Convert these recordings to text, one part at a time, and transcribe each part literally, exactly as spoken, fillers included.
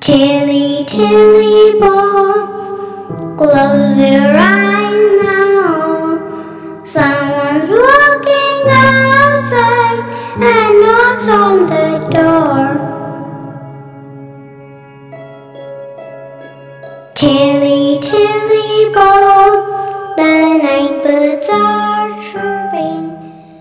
Tilly, tilly, ball, close your eyes now. Someone's walking outside and knocks on the door. Tilly, tilly, ball, the night birds are chirping.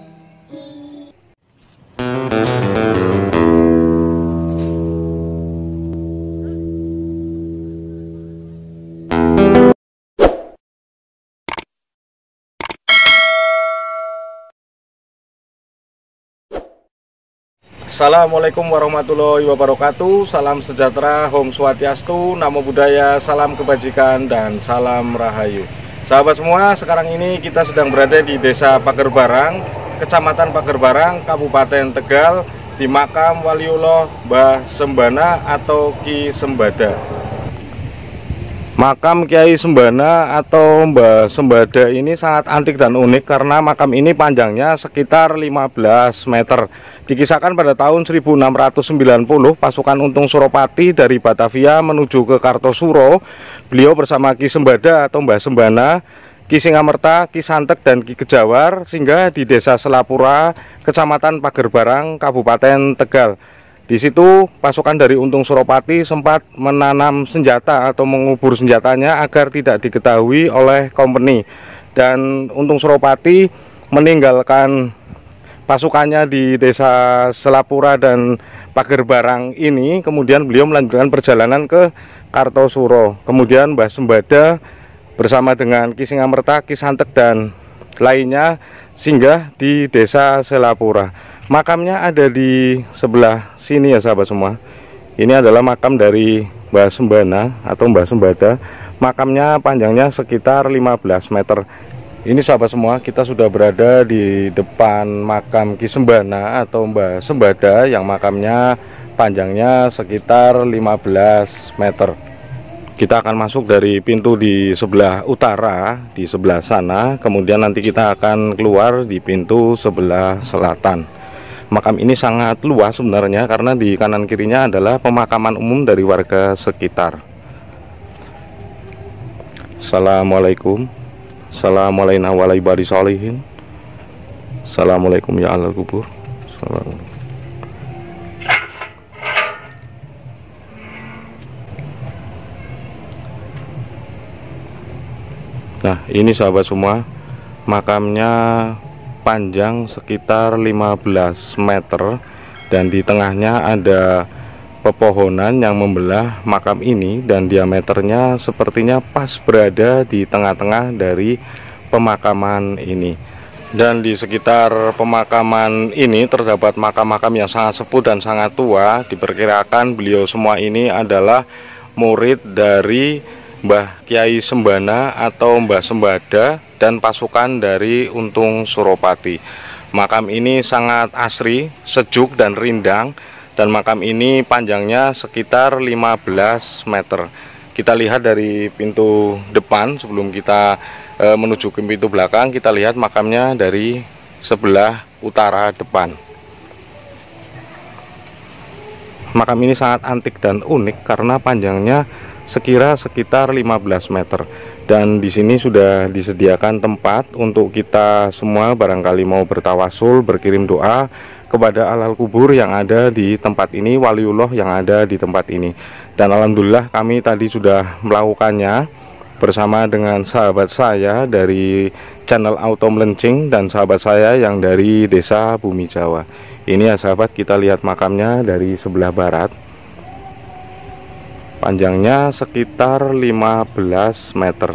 Assalamualaikum warahmatullahi wabarakatuh. Salam sejahtera, Om Swastiastu, Namo Buddhaya, salam kebajikan, dan salam rahayu. Sahabat semua, sekarang ini kita sedang berada di Desa Pagerbarang, Kecamatan Pagerbarang, Kabupaten Tegal, di makam Waliullah Mbah Sembana atau Ki Sembada. Makam Kiai Sembana atau Mbah Sembada ini sangat antik dan unik karena makam ini panjangnya sekitar lima belas meter. Dikisahkan pada tahun seribu enam ratus sembilan puluh pasukan Untung Suropati dari Batavia menuju ke Kartosuro. Beliau bersama Ki Sembada atau Mbah Sembana, Ki Singamerta, Ki Santek, dan Ki Kejawar singgah di Desa Selapura, Kecamatan Pagerbarang, Kabupaten Tegal. Di situ pasukan dari Untung Suropati sempat menanam senjata atau mengubur senjatanya agar tidak diketahui oleh company. Dan Untung Suropati meninggalkan pasukannya di Desa Selapura dan Pagerbarang ini. Kemudian beliau melanjutkan perjalanan ke Kartosuro. Kemudian Mbah Sembada bersama dengan Ki Singamerta, Ki Santek, dan lainnya singgah di Desa Selapura. Makamnya ada di sebelah sini ya sahabat semua. Ini adalah makam dari Mbah Sembana atau Mbah Sembada. Makamnya panjangnya sekitar lima belas meter. Ini sahabat semua, kita sudah berada di depan makam Ki Sembana atau Mbah Sembada yang makamnya panjangnya sekitar lima belas meter. Kita akan masuk dari pintu di sebelah utara, di sebelah sana. Kemudian nanti kita akan keluar di pintu sebelah selatan. Makam ini sangat luas sebenarnya karena di kanan kirinya adalah pemakaman umum dari warga sekitar. Assalamualaikum. Assalamualaikum warahmatullahi wabarakatuh. Assalamualaikum ya Allah kubur. Nah, ini sahabat semua, makamnya panjang sekitar lima belas meter dan di tengahnya ada pepohonan yang membelah makam ini dan diameternya sepertinya pas berada di tengah-tengah dari pemakaman ini. Dan di sekitar pemakaman ini terdapat makam-makam yang sangat sepuh dan sangat tua. Diperkirakan beliau semua ini adalah murid dari Mbah Kiai Sembana atau Mbah Sembada dan pasukan dari Untung Suropati. Makam ini sangat asri, sejuk, dan rindang. Dan makam ini panjangnya sekitar lima belas meter. Kita lihat dari pintu depan sebelum kita e, menuju ke pintu belakang. Kita lihat makamnya dari sebelah utara depan. Makam ini sangat antik dan unik karena panjangnya sekira sekitar lima belas meter. Dan di sini sudah disediakan tempat untuk kita semua barangkali mau bertawasul, berkirim doa kepada alal kubur yang ada di tempat ini, waliullah yang ada di tempat ini. Dan alhamdulillah kami tadi sudah melakukannya bersama dengan sahabat saya dari channel Auto Melencing dan sahabat saya yang dari Desa Bumi Jawa. Ini ya sahabat, kita lihat makamnya dari sebelah barat. Panjangnya sekitar lima belas meter.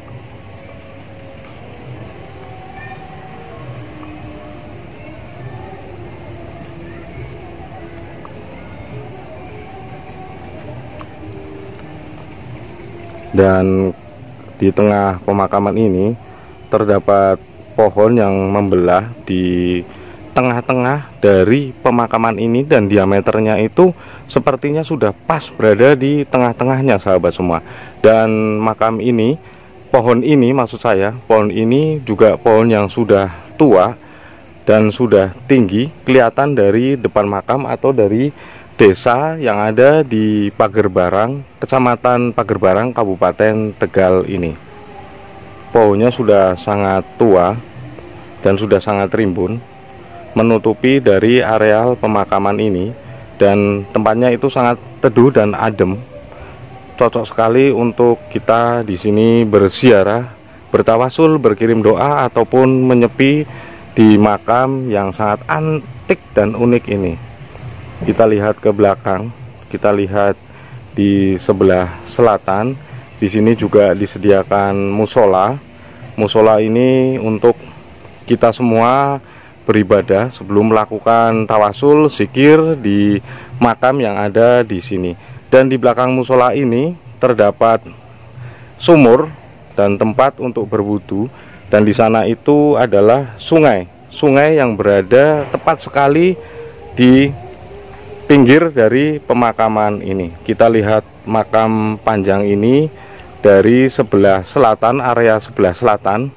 Dan di tengah pemakaman ini terdapat pohon yang membelah di tengah-tengah dari pemakaman ini dan diameternya itu sepertinya sudah pas berada di tengah-tengahnya sahabat semua. Dan makam ini, pohon ini maksud saya, pohon ini juga pohon yang sudah tua dan sudah tinggi, kelihatan dari depan makam atau dari desa yang ada di Pagerbarang, Kecamatan Pagerbarang, Kabupaten Tegal ini. Pohonnya sudah sangat tua dan sudah sangat rimbun, menutupi dari areal pemakaman ini, dan tempatnya itu sangat teduh dan adem. Cocok sekali untuk kita di sini berziarah, bertawasul, berkirim doa, ataupun menyepi di makam yang sangat antik dan unik ini. Kita lihat ke belakang, kita lihat di sebelah selatan. Di sini juga disediakan musola. Musola ini untuk kita semua beribadah sebelum melakukan tawasul, zikir di makam yang ada di sini. Dan di belakang musola ini terdapat sumur dan tempat untuk berwudu, dan di sana itu adalah sungai. Sungai yang berada tepat sekali di pinggir dari pemakaman ini. Kita lihat makam panjang ini dari sebelah selatan, area sebelah selatan,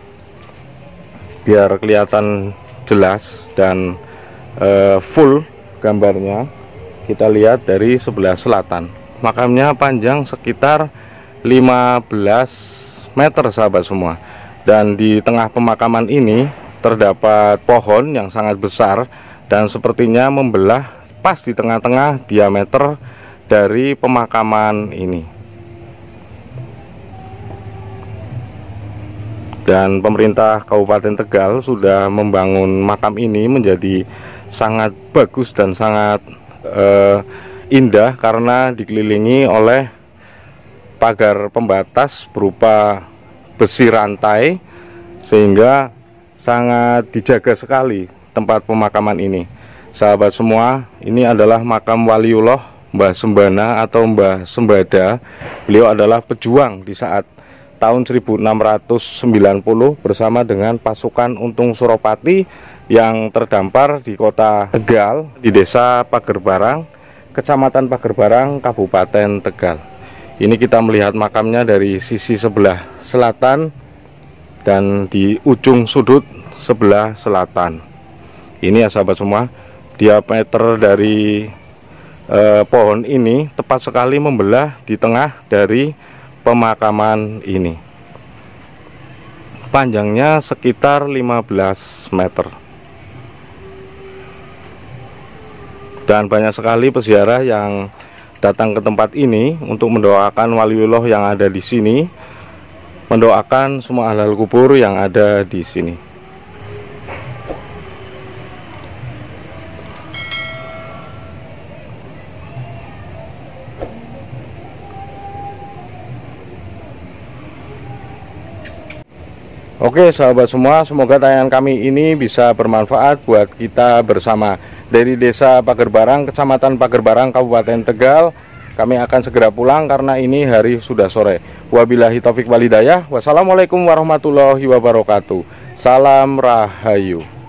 biar kelihatan jelas dan e, full gambarnya. Kita lihat dari sebelah selatan. Makamnya panjang sekitar lima belas meter, sahabat semua. Dan di tengah pemakaman ini terdapat pohon yang sangat besar dan sepertinya membelah pas di tengah-tengah diameter dari pemakaman ini. Dan pemerintah Kabupaten Tegal sudah membangun makam ini menjadi sangat bagus dan sangat uh, indah karena dikelilingi oleh pagar pembatas berupa besi rantai, sehingga sangat dijaga sekali tempat pemakaman ini. Sahabat semua, ini adalah makam Waliullah Mbah Sembana atau Mbah Sembada. Beliau adalah pejuang di saat tahun seribu enam ratus sembilan puluh bersama dengan pasukan Untung Suropati yang terdampar di kota Tegal, di desa Pagerbarang, Kecamatan Pagerbarang, Kabupaten Tegal. Ini kita melihat makamnya dari sisi sebelah selatan dan di ujung sudut sebelah selatan. Ini ya sahabat semua, diameter dari eh, pohon ini tepat sekali membelah di tengah dari pemakaman ini. Panjangnya sekitar lima belas meter. Dan banyak sekali peziarah yang datang ke tempat ini untuk mendoakan waliullah yang ada di sini, mendoakan semua ahlul kubur yang ada di sini. Oke sahabat semua, semoga tayangan kami ini bisa bermanfaat buat kita bersama. Dari desa Pagerbarang, Kecamatan Pagerbarang, Kabupaten Tegal, kami akan segera pulang karena ini hari sudah sore. Wabillahi taufik walhidayah. Wassalamualaikum warahmatullahi wabarakatuh. Salam Rahayu.